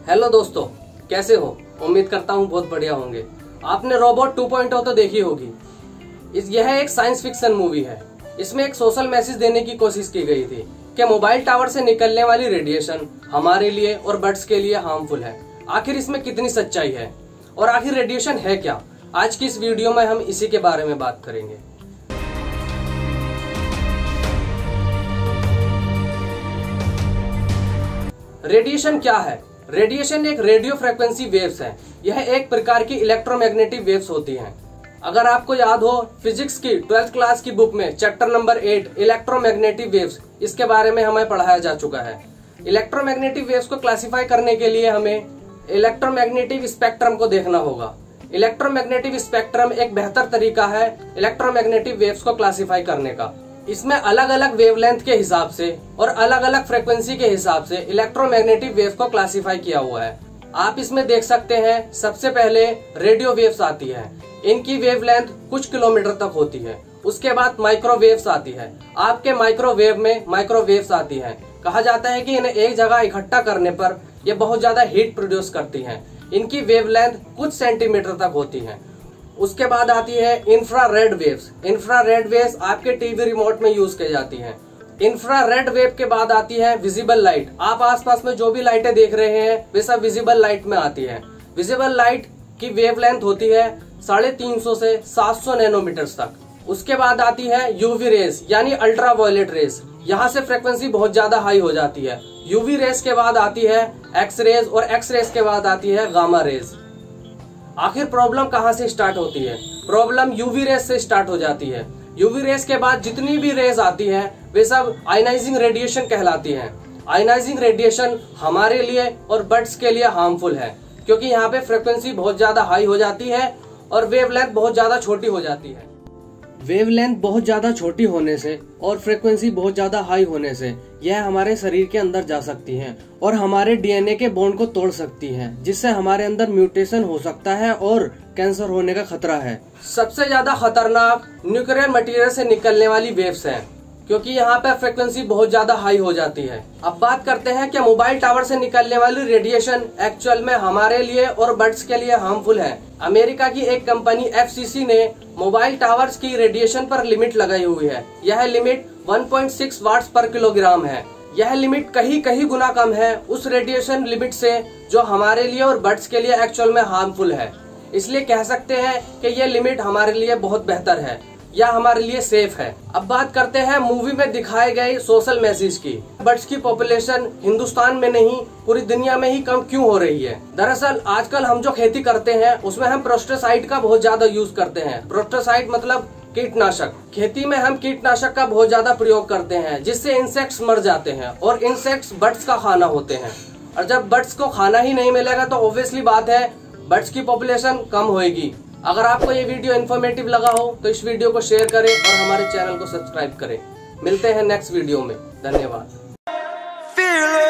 Hello दोस्तों, कैसे हो? उम्मीद करता हूँ बहुत बढ़िया होंगे। आपने रोबोट 2.0 तो देखी होगी। यह एक साइंस फिक्शन मूवी है। इसमें एक सोशल मैसेज देने की कोशिश की गई थी कि मोबाइल टावर से निकलने वाली रेडिएशन हमारे लिए और बर्ड्स के लिए हार्मफुल है। आखिर इसमें कितनी सच्चाई है और आखिर रेडिएशन है क्या? आज की इस वीडियो में हम इसी के बारे में बात करेंगे। रेडिएशन क्या है? रेडिएशन एक रेडियो फ्रीक्वेंसी वेव्स है। यह एक प्रकार की इलेक्ट्रोमैग्नेटिक वेव्स होती हैं। अगर आपको याद हो, फिजिक्स की 12th क्लास की बुक में चैप्टर नंबर 8 इलेक्ट्रोमैग्नेटिक वेव्स, इसके बारे में हमें पढ़ाया जा चुका है। इलेक्ट्रोमैग्नेटिक वेव्स को क्लासिफाई करने के लिए हमें इलेक्ट्रोमैग्नेटिक स्पेक्ट्रम को देखना होगा। इलेक्ट्रोमैग्नेटिक स्पेक्ट्रम एक बेहतर तरीका है इलेक्ट्रोमैग्नेटिक वेव्स को क्लासिफाई करने का। इसमें अलग अलग वेवलेंथ के हिसाब से और अलग अलग फ्रीक्वेंसी के हिसाब से इलेक्ट्रोमैग्नेटिक वेव को क्लासिफाई किया हुआ है। आप इसमें देख सकते हैं, सबसे पहले रेडियो वेव्स आती है। इनकी वेवलेंथ कुछ किलोमीटर तक होती है। उसके बाद माइक्रोवेव्स आती है। आपके माइक्रोवेव में माइक्रोवेव्स आती है। कहा जाता है कि इन्हें एक जगह इकट्ठा करने पर यह बहुत ज्यादा हीट प्रोड्यूस करती है। इनकी वेवलेंथ कुछ सेंटीमीटर तक होती है। उसके बाद आती है इंफ्रारेड वेव्स। इंफ्रारेड वेव्स आपके टीवी रिमोट में यूज की जाती हैं। इंफ्रारेड वेव के बाद आती है विजिबल लाइट। आप आसपास में जो भी लाइटें देख रहे हैं वे सब विजिबल लाइट में आती है। विजिबल लाइट की वेवलेंथ होती है 350 से 700 नैनोमीटर्स तक। उसके बाद आती है यूवी रेज यानी अल्ट्रावायलेट रेज। यहाँ से फ्रीक्वेंसी बहुत ज्यादा हाई हो जाती है। यूवी रेज के बाद आती है एक्स रेज और एक्स रेज के बाद आती है गामा रेज। आखिर प्रॉब्लम कहाँ से स्टार्ट होती है? प्रॉब्लम यूवी रेस से स्टार्ट हो जाती है। यूवी रेस के बाद जितनी भी रेज आती है वे सब आयनाइजिंग रेडिएशन कहलाती हैं। आयनाइजिंग रेडिएशन हमारे लिए और बर्ड्स के लिए हार्मफुल है, क्योंकि यहाँ पे फ्रीक्वेंसी बहुत ज्यादा हाई हो जाती है और वेवलेंथ बहुत ज्यादा छोटी हो जाती है। वेवलेंथ बहुत ज्यादा छोटी होने से और फ्रीक्वेंसी बहुत ज्यादा हाई होने से यह हमारे शरीर के अंदर जा सकती हैं और हमारे डीएनए के बॉन्ड को तोड़ सकती हैं, जिससे हमारे अंदर म्यूटेशन हो सकता है और कैंसर होने का खतरा है। सबसे ज्यादा खतरनाक न्यूक्लियर मटेरियल से निकलने वाली वेव्स हैं, क्योंकि यहाँ पे फ्रीक्वेंसी बहुत ज्यादा हाई हो जाती है। अब बात करते हैं कि मोबाइल टावर से निकलने वाली रेडिएशन एक्चुअल में हमारे लिए और बर्ड्स के लिए हार्मफुल है। अमेरिका की एक कंपनी FCC ने मोबाइल टावर्स की रेडिएशन पर लिमिट लगाई हुई है। यह लिमिट 1.6 वाट्स पर किलोग्राम है। यह लिमिट कहीं गुना कम है उस रेडिएशन लिमिट से जो हमारे लिए और बर्ड्स के लिए एक्चुअल में हार्मफुल है। इसलिए कह सकते हैं कि यह लिमिट हमारे लिए बहुत बेहतर है या हमारे लिए सेफ है। अब बात करते हैं मूवी में दिखाए गए सोशल मैसेज की। बर्ड्स की पॉपुलेशन हिंदुस्तान में नहीं पूरी दुनिया में ही कम क्यों हो रही है? दरअसल आजकल हम जो खेती करते हैं उसमें हम पेस्टिसाइड का बहुत ज्यादा यूज करते हैं। पेस्टिसाइड मतलब कीटनाशक। खेती में हम कीटनाशक का बहुत ज्यादा प्रयोग करते हैं, जिससे इंसेक्ट्स मर जाते हैं और इंसेक्ट्स बर्ड्स का खाना होते हैं। और जब बर्ड्स को खाना ही नहीं मिलेगा तो ऑब्वियसली बात है बर्ड्स की पॉपुलेशन कम होगी। अगर आपको ये वीडियो इन्फॉर्मेटिव लगा हो तो इस वीडियो को शेयर करें और हमारे चैनल को सब्सक्राइब करें। मिलते हैं नेक्स्ट वीडियो में। धन्यवाद।